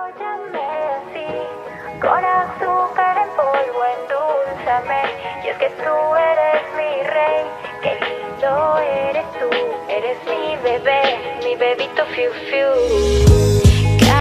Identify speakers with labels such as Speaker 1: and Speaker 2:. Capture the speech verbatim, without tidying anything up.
Speaker 1: Óyame así, con azúcar en polvo, endulzame. Y es que tú eres mi rey, qué lindo eres tú. Eres mi bebé, mi bebito fiu fiu.